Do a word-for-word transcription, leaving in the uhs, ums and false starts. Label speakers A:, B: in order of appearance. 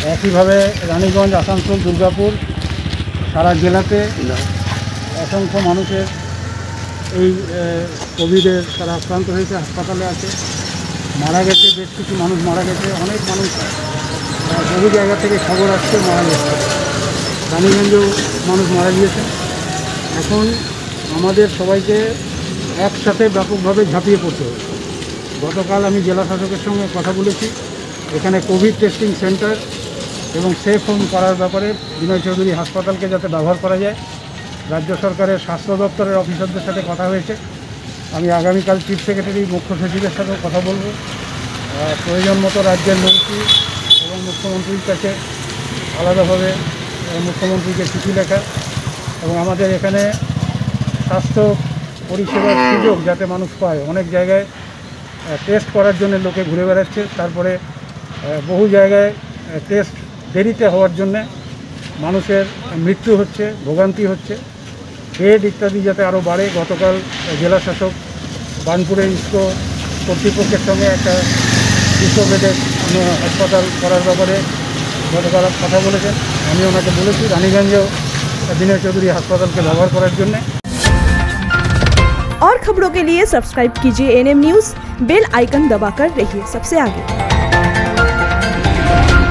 A: একইভাবে রানীগঞ্জ, আসানসোল, দুর্গাপুর সারা জেলাতে অসংখ্য মানুষের এই কোভিডের তারা আক্রান্ত হয়েছে, হাসপাতালে আছে, মারা গেছে, বেশ কিছু মানুষ মারা গেছে, অনেক মানুষ বহু জায়গা থেকে খবর আসছে মারা গেছে। রানীগঞ্জেও মানুষ মারা গিয়েছে। এখন আমাদের সবাইকে একসাথে ব্যাপকভাবে ঝাঁপিয়ে পড়তে হবে। গতকাল আমি জেলা শাসকের সঙ্গে কথা বলেছি, এখানে কোভিড টেস্টিং সেন্টার এবং সেফ হোম করার ব্যাপারে বিনয় চৌধুরী হাসপাতালকে যাতে ব্যবহার করা যায়। রাজ্য সরকারের স্বাস্থ্য দপ্তরের অফিসারদের সাথে কথা হয়েছে। আমি আগামীকাল চিফ সেক্রেটারি, মুখ্য সচিবের সাথেও কথা বলবো। প্রয়োজন মতো রাজ্যের মন্ত্রী এবং মুখ্যমন্ত্রীর কাছে আলাদাভাবে মুখ্যমন্ত্রীকে চিঠি লেখা এবং আমাদের এখানে স্বাস্থ্য পরিষেবার সুযোগ যাতে মানুষ পায়। অনেক জায়গায় টেস্ট করার জন্য লোকে ঘুরে বেড়াচ্ছে, তারপরে বহু জায়গায় টেস্ট দেরিতে হওয়ার জন্যে মানুষের মৃত্যু হচ্ছে, ভোগান্তি হচ্ছে, বেড ইত্যাদি যাতে আরও বাড়ে। গতকাল জেলা শাসক বার্নপুরে ইসকো কর্তৃপক্ষের সঙ্গে একটা দুশো বেডের হাসপাতাল করার ব্যাপারে গতকাল কথা বলেছেন। আমি ওনাকে বলেছি রানীগঞ্জেও বিনয় चौधरी अस्पताल के व्यवहार करार जन्य।
B: और खबरों के लिए सब्सक्राइब कीजिए एएनएम न्यूज़, बेल आइकन दबाकर रहिए सबसे आगे।